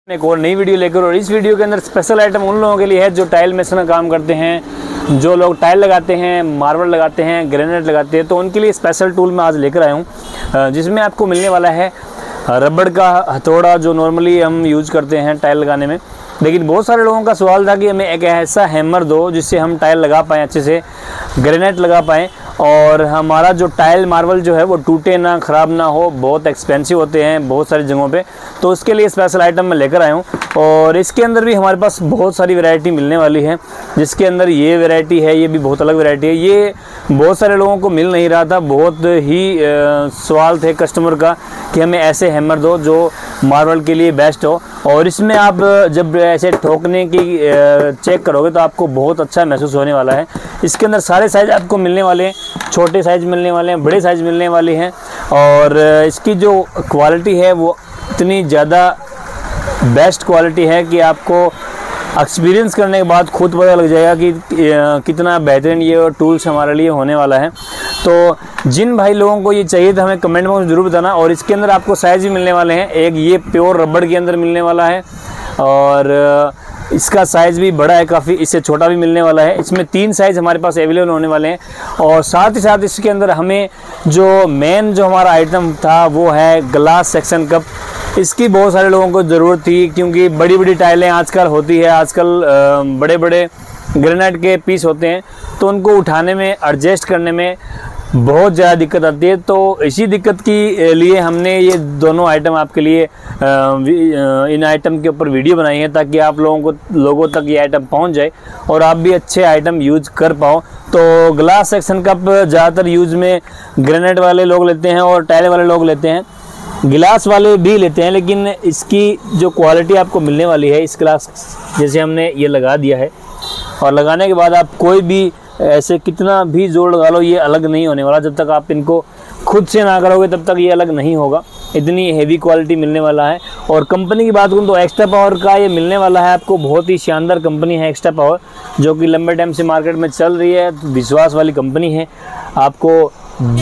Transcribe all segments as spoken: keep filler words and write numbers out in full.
एक और नई वीडियो लेकर, और इस वीडियो के अंदर स्पेशल आइटम उन लोगों के लिए है जो टाइल मेसन का काम करते हैं, जो लोग टाइल लगाते हैं, मार्बल लगाते हैं, ग्रेनाइट लगाते हैं, तो उनके लिए स्पेशल टूल मैं आज लेकर आया हूँ, जिसमें आपको मिलने वाला है रबड़ का हथौड़ा, जो नॉर्मली हम यूज़ करते हैं टाइल लगाने में। लेकिन बहुत सारे लोगों का सवाल था कि हमें एक ऐसा हैमर दो जिससे हम टाइल लगा पाएँ, अच्छे से ग्रेनाइट लगा पाएँ और हमारा जो टाइल मार्बल जो है वो टूटे ना, ख़राब ना हो। बहुत एक्सपेंसिव होते हैं बहुत सारी जगहों पे, तो उसके लिए स्पेशल आइटम मैं लेकर आया हूँ। और इसके अंदर भी हमारे पास बहुत सारी वैरायटी मिलने वाली है, जिसके अंदर ये वैरायटी है, ये भी बहुत अलग वैरायटी है। ये बहुत सारे लोगों को मिल नहीं रहा था, बहुत ही सवाल थे कस्टमर का कि हमें ऐसे हैमर दो जो मार्बल के लिए बेस्ट हो। और इसमें आप जब ऐसे ठोकने की चेक करोगे तो आपको बहुत अच्छा महसूस होने वाला है। इसके अंदर सारे साइज़ आपको मिलने वाले हैं, छोटे साइज़ मिलने वाले हैं, बड़े साइज़ मिलने वाले हैं। और इसकी जो क्वालिटी है वो इतनी ज़्यादा बेस्ट क्वालिटी है कि आपको एक्सपीरियंस करने के बाद खुद पता लग जाएगा कि कितना बेहतरीन ये टूल्स हमारे लिए होने वाला है। तो जिन भाई लोगों को ये चाहिए तो हमें कमेंट बॉक्स में ज़रूर बताना। और इसके अंदर आपको साइज़ भी मिलने वाले हैं, एक ये प्योर रबड़ के अंदर मिलने वाला है और इसका साइज़ भी बड़ा है काफ़ी, इससे छोटा भी मिलने वाला है। इसमें तीन साइज़ हमारे पास अवेलेबल होने वाले हैं। और साथ ही साथ इसके अंदर हमें जो मेन जो हमारा आइटम था वो है ग्लास सेक्शन कप। इसकी बहुत सारे लोगों को ज़रूरत थी, क्योंकि बड़ी बड़ी टाइलें आजकल होती है, आजकल बड़े बड़े ग्रेनाइट के पीस होते हैं, तो उनको उठाने में, एडजस्ट करने में बहुत ज़्यादा दिक्कत आती है। तो इसी दिक्कत के लिए हमने ये दोनों आइटम आपके लिए इन आइटम के ऊपर वीडियो बनाई है, ताकि आप लोगों को लोगों तक ये आइटम पहुंच जाए और आप भी अच्छे आइटम यूज़ कर पाओ। तो ग्लास सेक्शन कप ज़्यादातर यूज़ में ग्रेनाइट वाले लोग लेते हैं और टाइल वाले लोग लेते हैं, गिलास वाले भी लेते हैं। लेकिन इसकी जो क्वालिटी आपको मिलने वाली है, इस ग्लास जैसे हमने ये लगा दिया है और लगाने के बाद आप कोई भी ऐसे कितना भी जोड़ लगा लो, ये अलग नहीं होने वाला। जब तक आप इनको खुद से ना करोगे तब तक ये अलग नहीं होगा, इतनी हेवी क्वालिटी मिलने वाला है। और कंपनी की बात करूँ तो एक्स्ट्रा पावर का ये मिलने वाला है आपको, बहुत ही शानदार कंपनी है एक्स्ट्रा पावर, जो कि लंबे टाइम से मार्केट में चल रही है, विश्वास वाली कंपनी है। आपको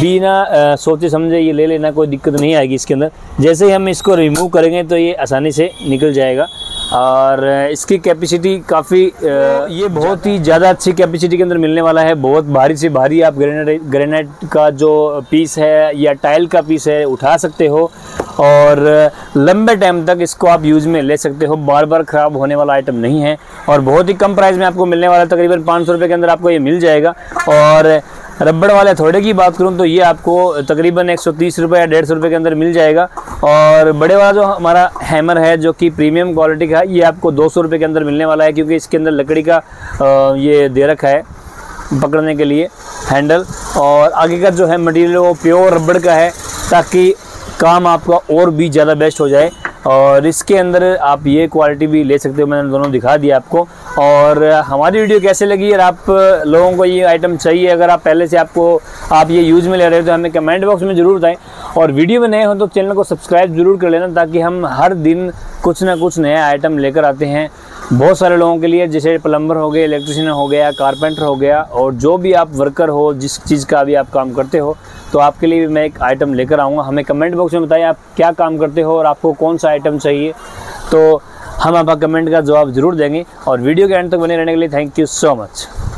बिना सोचे समझे ये ले लेना, कोई दिक्कत नहीं आएगी इसके अंदर। जैसे ही हम इसको रिमूव करेंगे तो ये आसानी से निकल जाएगा। और इसकी कैपेसिटी काफ़ी, ये बहुत ही ज़्यादा अच्छी कैपेसिटी के अंदर मिलने वाला है। बहुत भारी से भारी आप ग्रेनाइट ग्रेनाइट का जो पीस है या टाइल का पीस है उठा सकते हो और लंबे टाइम तक इसको आप यूज़ में ले सकते हो। बार बार ख़राब होने वाला आइटम नहीं है और बहुत ही कम प्राइस में आपको मिलने वाला है, तकरीबन पाँच सौ रुपये के अंदर आपको ये मिल जाएगा। और रबड़ वाले हथौड़े की बात करूं तो ये आपको तकरीबन एक सौ तीस रुपये या डेढ़ सौ रुपये के अंदर मिल जाएगा। और बड़े वाला जो हमारा हैमर है, जो कि प्रीमियम क्वालिटी का है, ये आपको दो सौ रुपये के अंदर मिलने वाला है, क्योंकि इसके अंदर लकड़ी का ये दे रखा है पकड़ने के लिए हैंडल। और आगे का जो है मटेरियल वो प्योर रबड़ का है, ताकि काम आपका और भी ज़्यादा बेस्ट हो जाए। और इसके अंदर आप ये क्वालिटी भी ले सकते हो, मैंने दोनों दिखा दिया आपको। और हमारी वीडियो कैसे लगी, और आप लोगों को ये आइटम चाहिए, अगर आप पहले से आपको आप ये यूज़ में ले रहे हो तो हमें कमेंट बॉक्स में ज़रूर बताएं। और वीडियो में नए हो तो चैनल को सब्सक्राइब जरूर कर लेना, ताकि हम हर दिन कुछ ना कुछ नया आइटम लेकर आते हैं बहुत सारे लोगों के लिए, जैसे प्लम्बर हो गए, इलेक्ट्रिशियन हो गया, कारपेंटर हो गया, और जो भी आप वर्कर हो, जिस चीज़ का भी आप काम करते हो, तो आपके लिए भी मैं एक आइटम लेकर आऊँगा। हमें कमेंट बॉक्स में बताइए आप क्या काम करते हो और आपको कौन सा आइटम चाहिए, तो हम आपका कमेंट का जवाब ज़रूर देंगे। और वीडियो के एंड तक बने रहने के लिए थैंक यू सो मच।